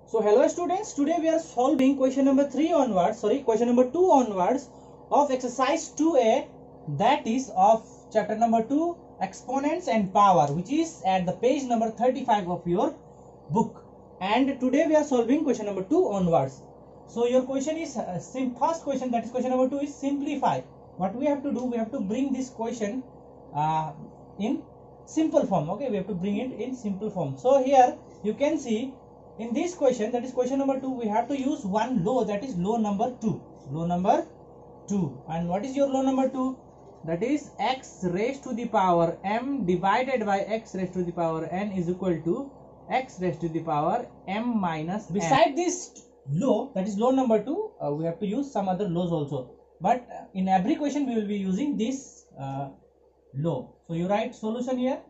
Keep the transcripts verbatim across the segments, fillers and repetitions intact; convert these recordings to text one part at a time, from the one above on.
So hello students, today we are solving question number three onwards, sorry question number two onwards of exercise two A, that is of chapter number two, exponents and power, which is at the page number thirty-five of your book. And today we are solving question number two onwards. So your question is uh, sim first question, that is question number two, is simplify. What we have to do, we have to bring this question uh, in simple form. Okay, we have to bring it in simple form. So here you can see in this question, that is question number two, we have to use one law, that is law number two. Law number two. And what is your law number two? That is x raised to the power m divided by x raised to the power n is equal to x raised to the power m minus n. Beside this law, that is law number two, uh, we have to use some other laws also. But in every question we will be using this uh, law. So you write solution here.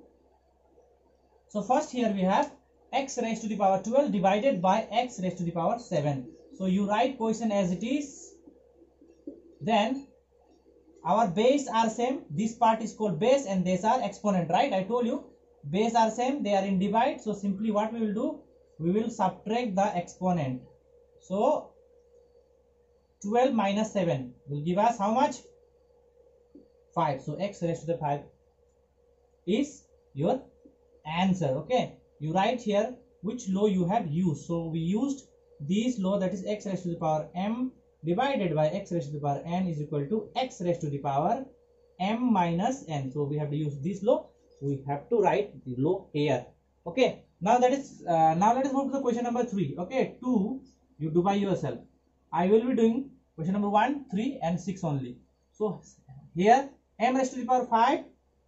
So first here we have x raised to the power twelve divided by x raised to the power seven. So you write question as it is. Then our base are same. This part is called base and these are exponent, right? I told you base are same, they are in divide. So simply what we will do, we will subtract the exponent. So twelve minus seven will give us how much? five. So x raised to the five is your answer. Okay, you write here which law you have used. So we used this law, that is x raised to the power m divided by x raised to the power n is equal to x raised to the power m minus n. So we have to use this law. We have to write the law here. Okay, now that is uh, now let us move to the question number three. Okay, two you do by yourself. I will be doing question number one, three and six only. So here m raised to the power five,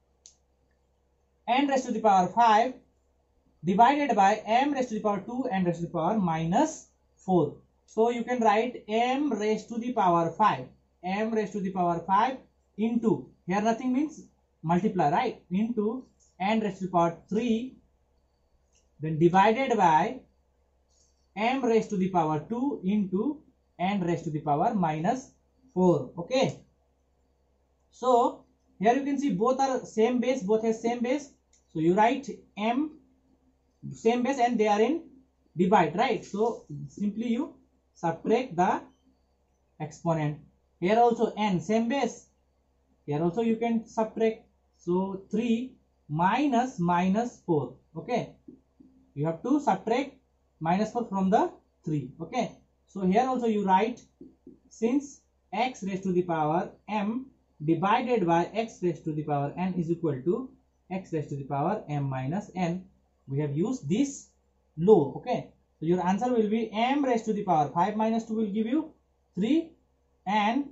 n raised to the power five divided by m raised to the power two and raised to the power minus four. So you can write m raised to the power five, m raised to the power five into, here nothing means multiply, right, into n raised to the power three, then divided by m raised to the power two into n raised to the power minus four. Okay, so here you can see both are same base, both has same base. So you write m same base and they are in divide, right? So simply you subtract the exponent. Here also n same base, here also you can subtract. So three minus minus four. Okay, you have to subtract minus four from the three. Okay, so here also you write, since x raised to the power m divided by x raised to the power n is equal to x raised to the power m minus n, we have used this law. Okay, so your answer will be m raised to the power five minus two will give you three, and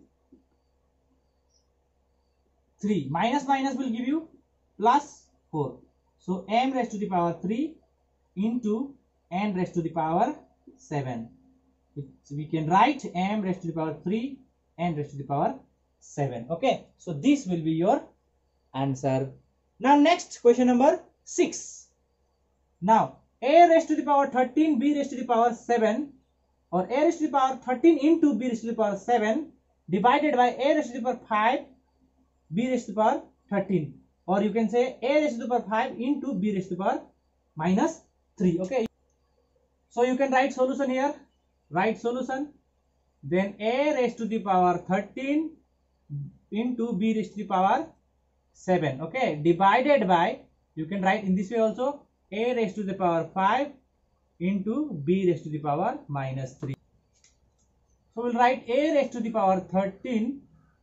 three minus minus will give you plus four. So m raised to the power three into n raised to the power seven. So we can write m raised to the power three, n raised to the power seven. Okay, so this will be your answer. Now next question number six. Now a raised to the power thirteen, b raised to the power seven, or a raised to the power thirteen into b raised to the power seven divided by a raised to the power five, b raised to the power thirteen, or you can say a raised to the power five into b raised to the power minus three. Okay, so you can write solution here. Write solution. Then a raised to the power thirteen into b raised to the power seven. Okay, divided by, you can write in this way also, a raised to the power five into b raised to the power minus three. So we'll write a raised to the power thirteen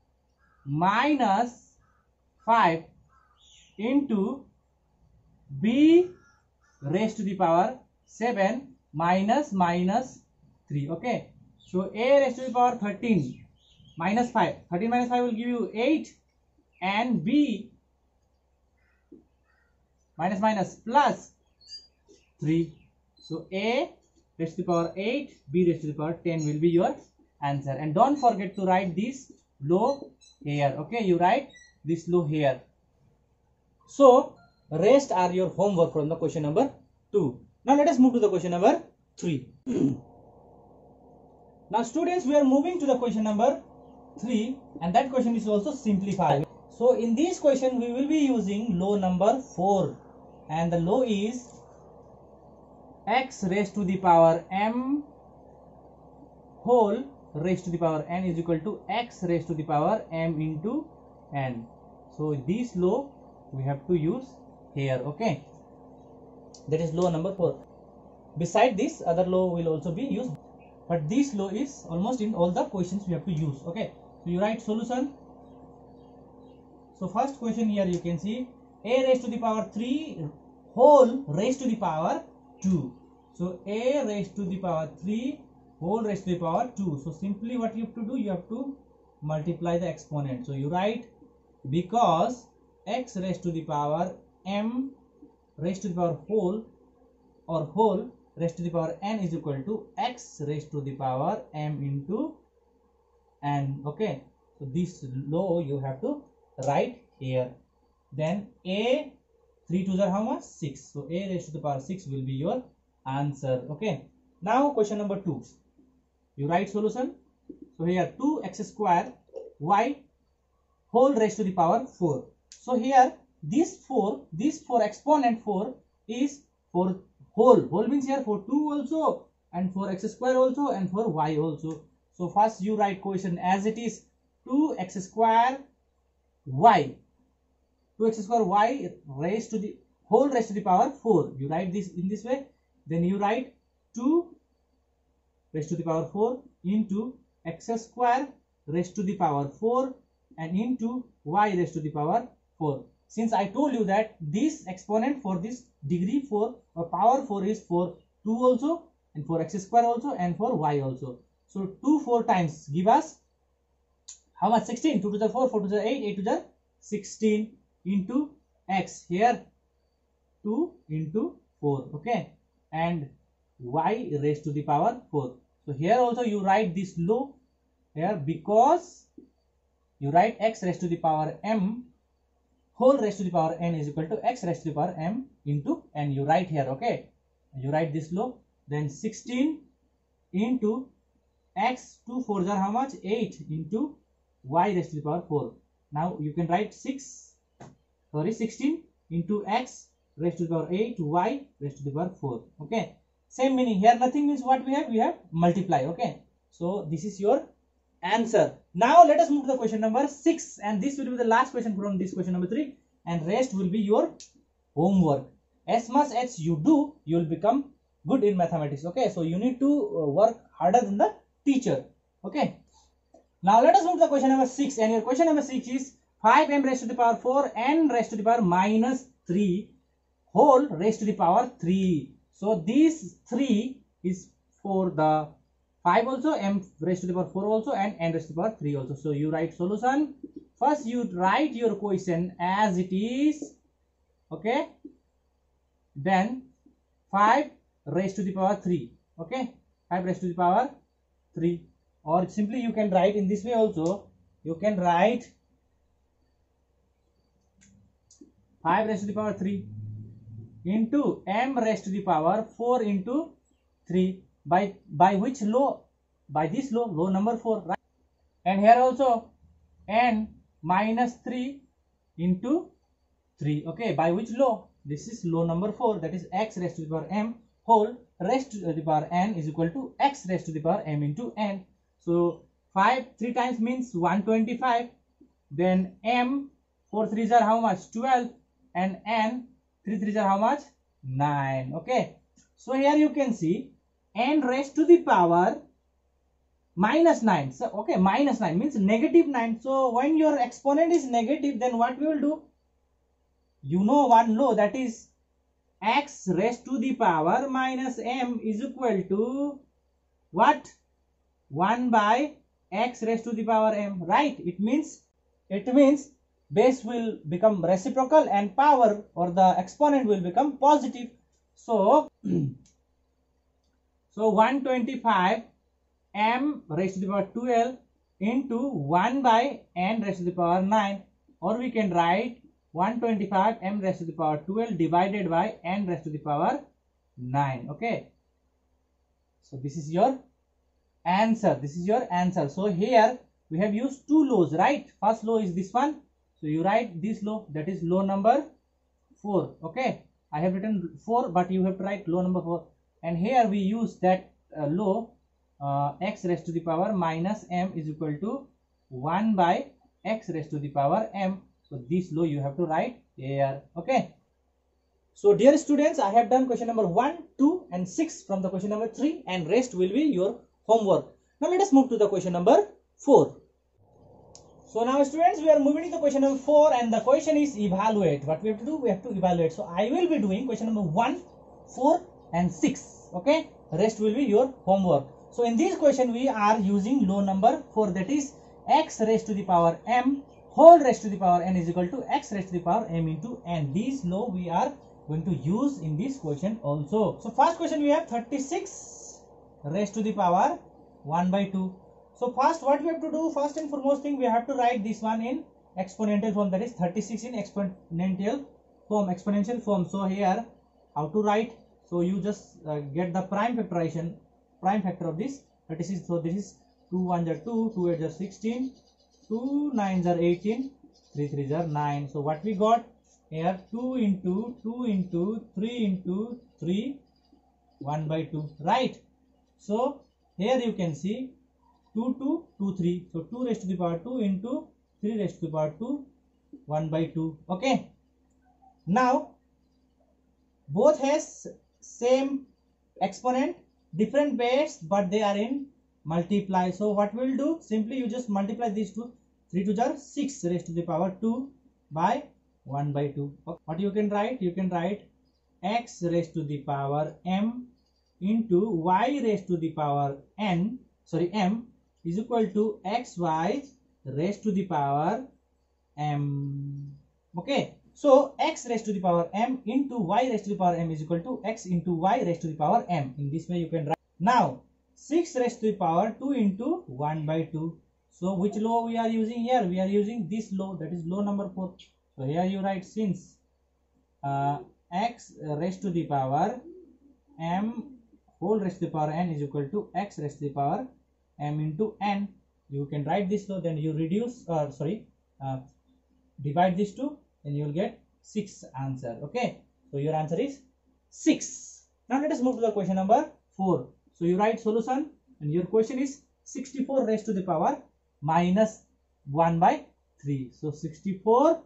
minus five into b raised to the power seven minus minus three. Okay, so a raised to the power thirteen minus five, thirteen minus five will give you eight, and b minus minus plus three. So a raised to the power eight, b raised to the power ten will be your answer. And don't forget to write this law here. Okay, you write this law here. So rest are your homework from the question number two. Now let us move to the question number three. Now students, we are moving to the question number three, and that question is also simplified. So in this question we will be using law number four, and the law is x raised to the power m whole raised to the power n is equal to x raised to the power m into n. So this law we have to use here. Okay, that is law number four. Beside this, other law will also be used, but this law is almost in all the questions we have to use. Okay, so you write solution. So first question here you can see a raised to the power three whole raised to the power two. So a raised to the power three whole raised to the power two. So simply what you have to do, you have to multiply the exponent. So you write, because x raised to the power m raised to the power whole or whole raised to the power n is equal to x raised to the power m into n. Okay, so this law you have to write here. Then a three twos are how much? six. So a raised to the power six will be your answer. Okay, now question number two. You write solution. So here two x square y whole raised to the power four. So here this four, this four exponent four is for whole. Whole means here for two also, and for x square also, and for y also. So first you write question as it is, two x square y, two x square y raised to the whole raised to the power four. You write this in this way. Then you write two raised to the power four into x square raised to the power four and into y raised to the power four. Since I told you that this exponent for this degree four or power four is for two also, and for x square also, and for y also. So two four times give us how much? sixteen. two to the four, four to the eight, eight to the sixteen into x, here two into four. Okay, and y raised to the power four. So here also you write this law here, because you write x raised to the power m whole raised to the power n is equal to x raised to the power m into n. You write here. Okay, you write this law. Then sixteen into x, two fours are how much? eight into y raised to the power four. Now you can write six, sorry sixteen into x raised to the power eight, y raised to the power four. Okay, same meaning here. Nothing means what we have, we have multiply. Okay, so this is your answer. Now let us move to the question number six, and this will be the last question from this question number three, and rest will be your homework. As much as you do, you will become good in mathematics. Okay, so you need to work harder than the teacher. Okay, now let us move to the question number six, and your question number six is five m raised to the power four n raised to the power minus three whole raised to the power three. So this three is for the five also, m raised to the power four also, and n raised to the power three also. So you write solution. First you write your question as it is. Okay, then five raised to the power three. Okay, five raised to the power three, or simply you can write in this way also. You can write five raised to the power three into m raised to the power four into three. By by which law? By this law, law number four, right? And here also n minus three into three. Okay, by which law? This is law number four, that is x raised to the power m whole raised to the power n is equal to x raised to the power m into n. So five three times means one hundred twenty-five. Then m four threes are how much? twelve, and n three threes are how much? nine. Okay, so here you can see n raised to the power minus nine. So okay, minus nine means negative nine. So when your exponent is negative, then what we will do? You know one law, that is x raised to the power minus m is equal to what? one by x raised to the power m, right? It means it means base will become reciprocal and power or the exponent will become positive. So so one hundred twenty-five m raised to the power twelve into one by n raised to the power nine, or we can write one hundred twenty-five m raised to the power twelve divided by n raised to the power nine. Okay, so this is your answer. This is your answer. So here we have used two laws, right? First law is this one. So you write this law, that is law number four. Okay, I have written four, but you have to write law number four. and here we use that uh, law, uh, x raised to the power minus m is equal to one by x raised to the power m. So this law you have to write here. Okay. So dear students, I have done question number one, two and six from the question number three, and rest will be your homework. Now let us move to the question number four. So now students, we are moving to the question number four, and the question is evaluate. What we have to do? We have to evaluate. So I will be doing question number one, four and six. Okay. Rest will be your homework. So in this question we are using law number four, that is x raised to the power m whole raised to the power n is equal to x raised to the power m into n. This law we are going to use in this question also. So first question we have thirty-six raised to the power one by two. So first what we have to do, first and foremost thing, we have to write this one in exponential form, that is thirty-six in exponential form, exponential form. So here how to write? So you just uh, get the prime factorization, prime factor of this thirty-six. So this is two ones are two, two eights are sixteen, two nines are eighteen, three threes are nine. So what we got here, two into two into three into three, one by two, right? So here you can see two, two, two, three. So two raised to the power two into three raised to the power two, one by two. Okay. Now both has same exponent, different base, but they are in multiply. So what we'll do, simply you just multiply these two. three twos are six raised to the power two by one by two. What you can write? You can write x raised to the power m into y raised to the power n, sorry m, is equal to xy raised to the power m. Okay. So x raised to the power m into y raised to the power m is equal to x into y raised to the power m. In this way you can write. Now six raised to the power two into one by two. So which law we are using here? We are using this law, that is law number four. So here you write, since uh, x raised to the power m whole raised to the power n is equal to x raised to the power m into n, you can write this law. Then you reduce, or uh, sorry, uh, divide this two, and you will get six answer. Okay. So your answer is six. Now let us move to the question number four. So you write solution, and your question is sixty-four raised to the power minus one by three. So sixty-four.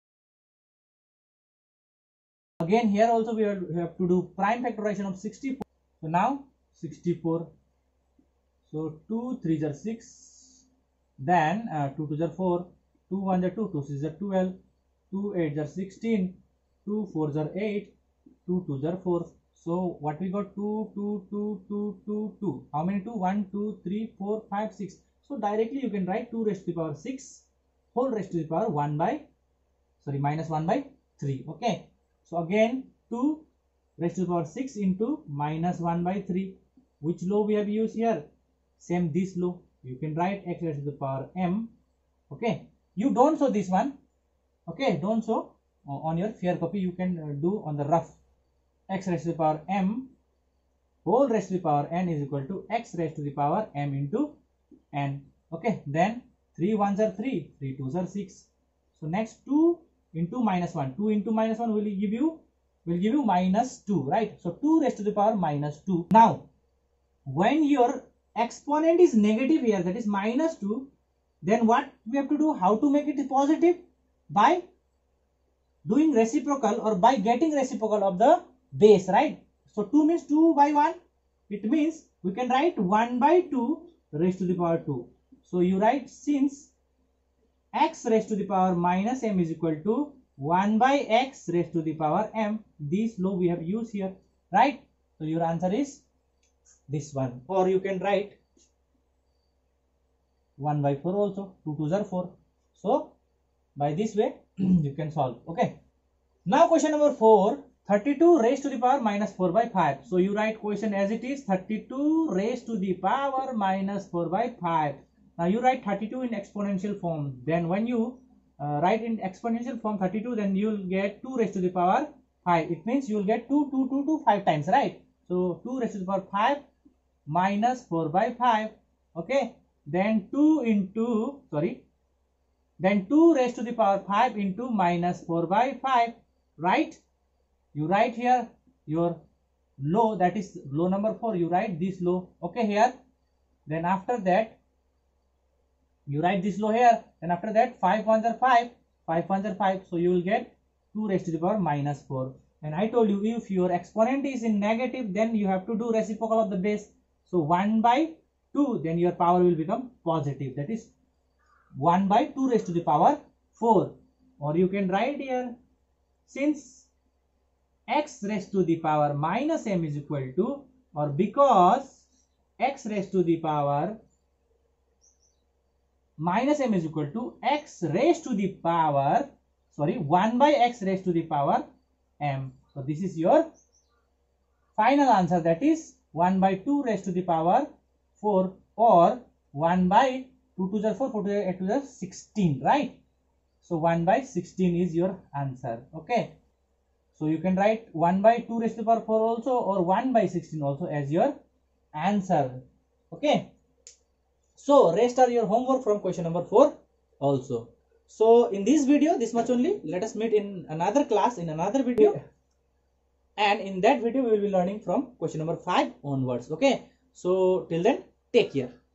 Again here also we have to do prime factorization of sixty-four. So now sixty-four. So two threes are six. Then uh, two twos are four. two ones are two. two sixes are twelve. two eights are sixteen. two fours are eight. two twos are four. So what we got? two, two, two, two, two, two. How many two? one, two, three, four, five, six. So directly you can write two raised to the power six whole raised to the power one by, sorry, minus one by three. Okay. So again two raised to the power six into minus one by three. Which law we have used here? Same this law. You can write x raised to the power m. Okay. You don't show this one. Okay. Don't show on your fair copy. You can do on the rough. X raised to the power m whole raised to the power n is equal to x raised to the power m into n. Okay. Then three ones are three. three twos are six. So next two into minus one. two into minus one will give you will give you minus two, right? So two raised to the power minus two. Now when your exponent is negative here, that is minus two, then what we have to do? How to make it positive? By doing reciprocal, or by getting reciprocal of the base, right? So two means two by one. It means we can write one by two raised to the power two. So you write, since x raised to the power minus m is equal to one by x raised to the power m, this law we have used here, right? So your answer is this one. Or you can write one by four also. two twos are four. So by this way you can solve. Okay. Now question number four. thirty-two raised to the power minus four by five. So you write question as it is, thirty-two raised to the power minus four by five. Now you write thirty-two in exponential form. Then when you uh, write in exponential form thirty-two, then you will get two raised to the power five. It means you will get two, two, two, two, five times, right? So two raised to the power five minus four by five. Okay. Then two into, sorry, then two raised to the power five into minus four by five, right? You write here your law, that is law number four, you write this law, okay, here. Then after that you write this law here. Then after that five ones are five, five ones are five, so you will get two raised to the power minus four. And I told you, if your exponent is in negative, then you have to do reciprocal of the base. So one by two, then your power will become positive, that is one by two raised to the power four. Or you can write here, since x raised to the power minus m is equal to, or because x raised to the power minus m is equal to x raised to the power, sorry, one by x raised to the power m. So this is your final answer, that is one by two raised to the power four, or one by two to the four, four to the eight to the sixteen, right? So one by sixteen is your answer, okay? So you can write one by two raised to the power four also, or one by sixteen also as your answer, okay? So rest are your homework from question number four also. So in this video, this much only. Let us meet in another class, in another video. And in that video, we will be learning from question number five onwards, okay? So till then, take care.